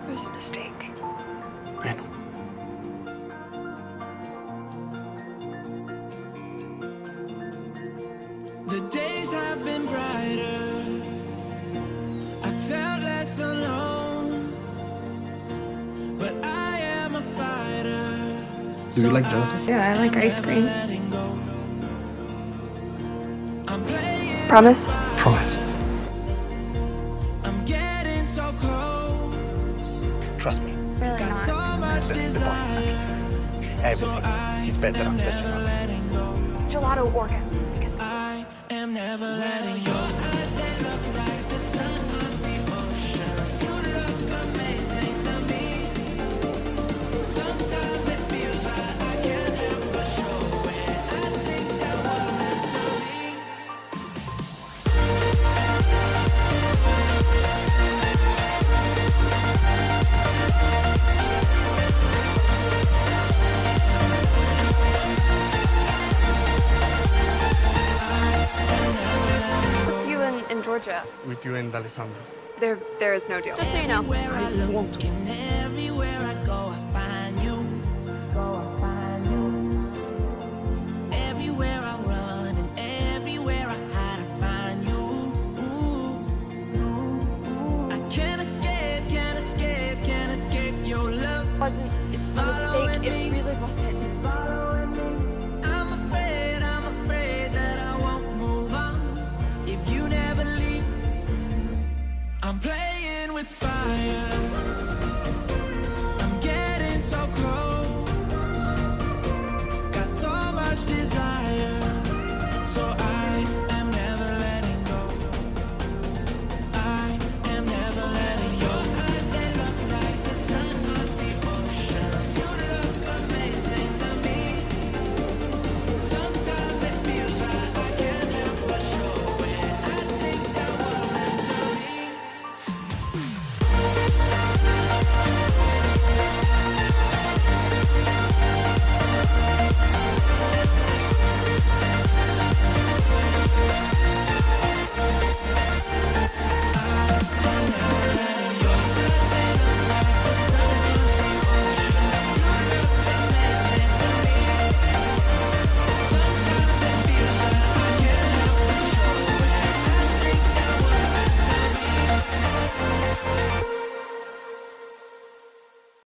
It was a mistake. Bueno. The days have been brighter. I felt less alone. But I am a fighter. Do you like gelato? Yeah, I like ice cream. Promise? Promise. I'm getting so close. Trust me. Really Got not. so much That's the desire. point. Everything is better after gelato. Gelato orgasm. Because I am never letting go. I stand up like the sun on the ocean. You look amazing to me. Sometimes it feels like I can't help but show it. I think that we're meant to be. in Georgia. With you and Alessandro. There is no deal. Just so you know. I won't.